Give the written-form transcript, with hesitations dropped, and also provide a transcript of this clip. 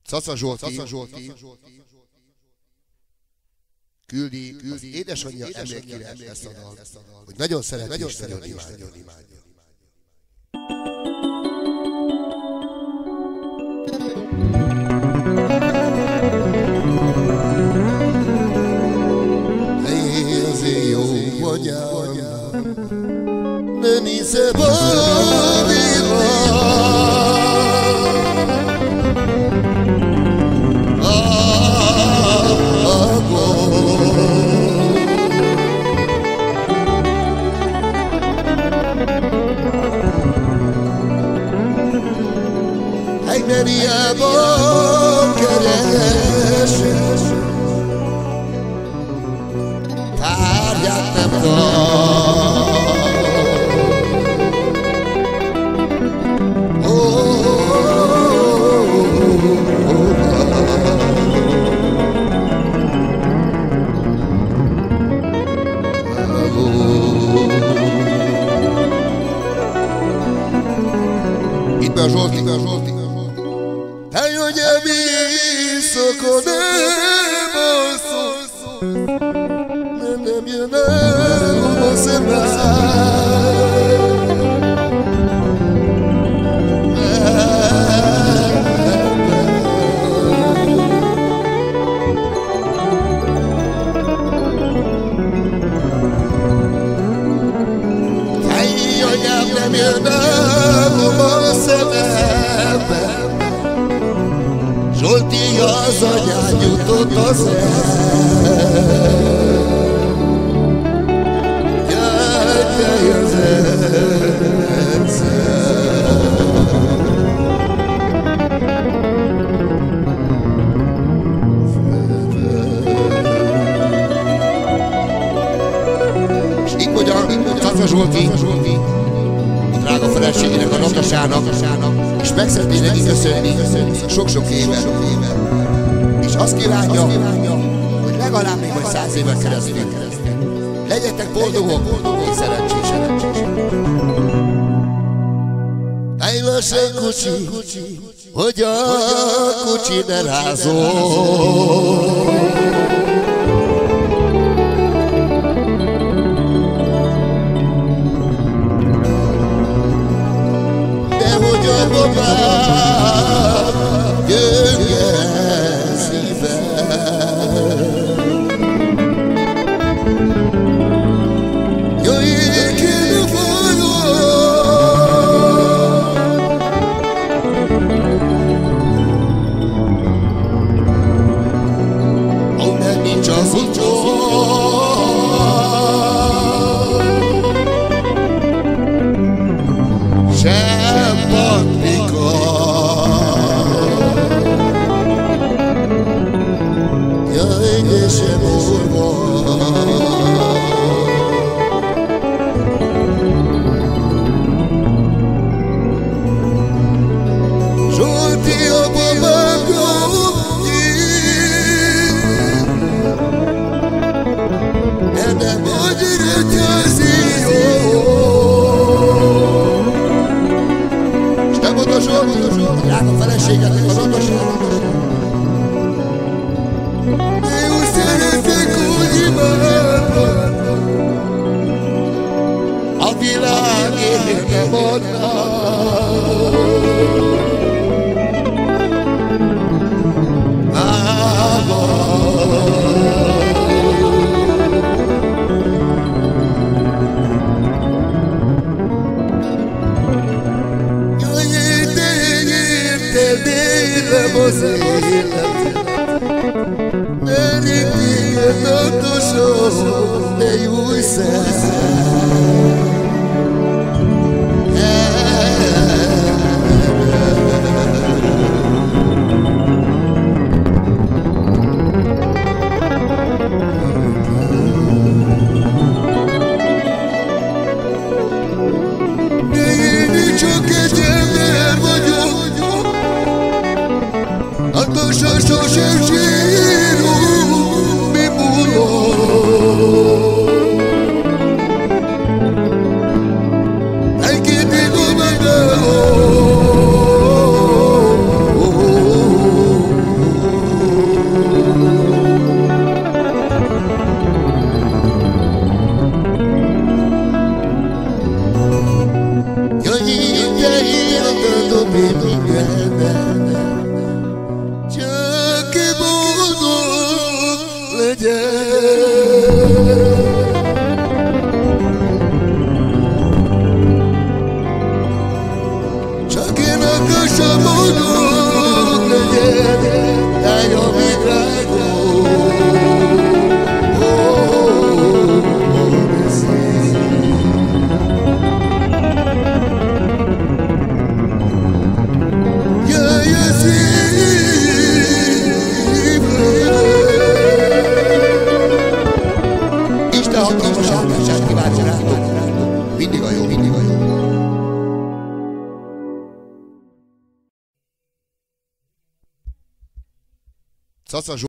Caca Zsolti küldi az édesanyja emlékére ezt a dalt, hogy nagyon szereti és nagyon imádja. Azért jó anyám, ne nézze Bobila. Meriában keres, tárgyát nem kap. Itt be a Zsolti. Eljöjjön visszakor, nem alszol, nem jön el a szemben. Anyám nem jön el a szemben. Zsolti az anyán jutott az jöjj az egyszer. És itt mondja Caca Zsolti a drága feleségének, a Natasának, és meg szeretné neki köszönni sok-sok éve. És azt kívánja, hogy legalább még vagy 100 éven keresztül legyetek boldogok és szerencsések. Állj lassan kocsi, hogy a kocsi ne rázol. Babám, gyönge szívem, jöjjék én a folyón, onnan nincs az utó. Sem patika, jaj, de sem orva. Zsolti a babám gyógyít, de nem vagy retyázi jó. A drága feleségetnek az Natasának. Én úgy szeretek, hogy imádlak, a világért nem adnak. Élem az életet, ne riktigyen Natasom, ne jújj szem. Én csak egy ember vagyok, sosem sírunk, mi múlott. életet dobni mindenben, csak ki boldog legyen. Csak én akarom boldog legyen, álljon meg rágó. Isten hatalmas áldását kívánja rátok. Mindig a jó, mindig a jó. Caca